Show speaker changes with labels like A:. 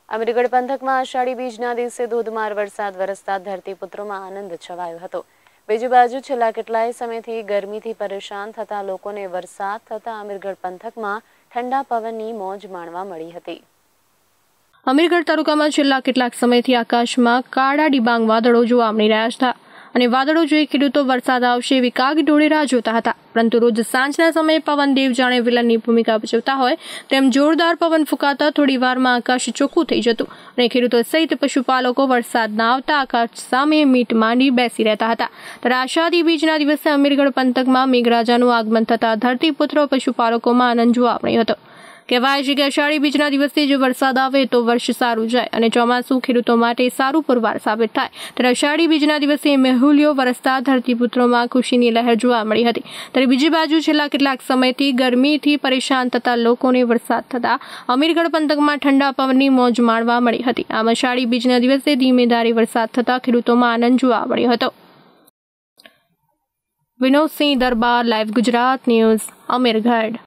A: અમીરગઢ પંથકમાં આષાઢી બીજના દિવસે ધોધમાર વરસાદ વરસતા ધરતીપુત્રોમાં આનંદ છવાયો હતો। બીજી બાજુ છેલ્લા કેટલાય સમયથી ગરમીથી પરેશાન થતા લોકોને વરસાદ થતા અમીરગઢ પંથકમાં ઠંડા પવનની મોજ માણવા મળી હતી।
B: અમીરગઢ તાલુકામાં છેલ્લા કેટલાક સમયથી આકાશમાં કાળા ડિબાંગ વાદળો જોવા મળી રહ્યા હતા અને વાદળો જોઈ ખેડૂતો વરસાદ આવશે એવી કાગડોળે રાહ જોતા હતા, પરંતુ રોજ સાંજના સમયે પવનદેવ જાણે વિલનની ભૂમિકા ભજવતા હોય તેમ જોરદાર પવન ફૂંકાતા થોડી વારમાં આકાશ ચોખ્ખું થઈ જતું અને ખેડૂતો સહિત પશુપાલકો વરસાદ ના આવતા આકાશ સામે મીટ માંડી બેસી રહેતા હતા। ત્યારે આષાઢી બીજના દિવસે અમીરગઢ પંથકમાં મેઘરાજાનું આગમન થતા ધરતીપુત્રો પશુપાલકોમાં આનંદ જોવા મળ્યો હતો। કહેવાય છે કે અષાઢી બીજના દિવસે જો વરસાદ આવે તો વર્ષ સારું જાય અને ચોમાસું ખેડૂતો માટે સારું પુરવાર સાબિત થાય। ત્યારે અષાઢી બીજના દિવસે મેહુલિયો વરસતા ધરતીપુત્રોમાં ખુશીની લહેર જોવા મળી હતી। ત્યારે બીજી બાજુ છેલ્લા કેટલાક સમયથી ગરમીથી પરેશાન થતા લોકોને વરસાદ થતા અમીરગઢ પંથકમાં ઠંડા પવનની મોજ માણવા મળી હતી। આમ અષાઢી બીજના દિવસે ધીમે ધારે વરસાદ થતા ખેડૂતોમાં આનંદ જોવા મળ્યો હતો। Vinod Singh Darbar, live Gujarat news, Amirgadh.